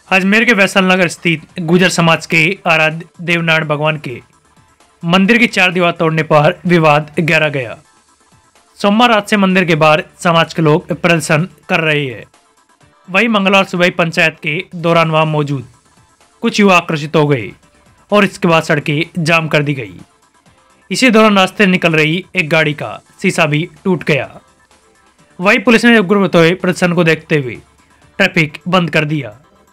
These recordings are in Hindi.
अजमेर के वैसल नगर स्थित गुर्जर समाज के आराध्य देवनारायण भगवान के मंदिर की 4 दीवार तोड़ने पर विवाद गहरा गया। सोमवार रात से मंदिर के बाहर समाज के लोग प्रदर्शन कर रहे हैं। वहीं मंगलवार सुबह पंचायत के दौरान वहां मौजूद कुछ युवा आक्रोशित हो गए और इसके बाद सड़कें जाम कर दी गई। इसी दौरान रास्ते निकल रही एक गाड़ी का शीशा भी टूट गया। वहीं पुलिस ने उग्र होते हुए प्रदर्शन को देखते हुए ट्रैफिक बंद कर दिया।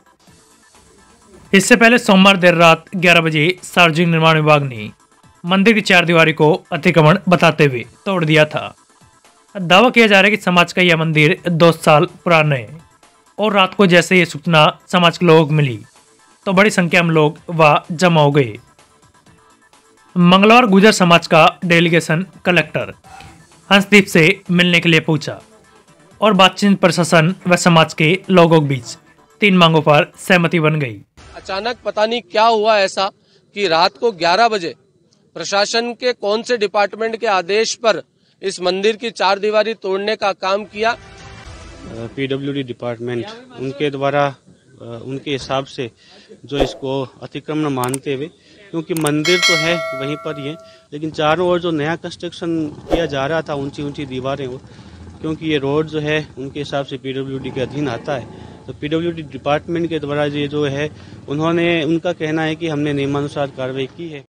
इससे पहले सोमवार देर रात 11 बजे सार्वजनिक निर्माण विभाग ने मंदिर की 4 दीवारी को अतिक्रमण बताते हुए तोड़ दिया था। दावा किया जा रहा है कि समाज का यह मंदिर 2 साल पुराना है और रात को जैसे ये सूचना समाज के लोगों को मिली तो बड़ी संख्या में लोग वहां जमा हो गए। मंगलवार गुर्जर समाज का डेलीगेशन कलेक्टर हंसदीप से मिलने के लिए पहुंचा और बातचीत प्रशासन व समाज के लोगों के बीच 3 मांगों पर सहमति बन गई। अचानक पता नहीं क्या हुआ ऐसा कि रात को 11 बजे प्रशासन के कौन से डिपार्टमेंट के आदेश पर इस मंदिर की 4 दीवारी तोड़ने का काम किया। पीडब्ल्यूडी डिपार्टमेंट उनके द्वारा उनके हिसाब से जो इसको अतिक्रमण मानते हुए, क्योंकि मंदिर तो है वहीं पर ही है, लेकिन चारों ओर जो नया कंस्ट्रक्शन किया जा रहा था ऊंची ऊंची दीवारें, वो क्योंकि ये रोड जो है उनके हिसाब से पीडब्ल्यूडी के अधीन आता है, तो पीडब्ल्यूडी डिपार्टमेंट के द्वारा ये जो है उन्होंने उनका कहना है कि हमने नियमानुसार कार्रवाई की है।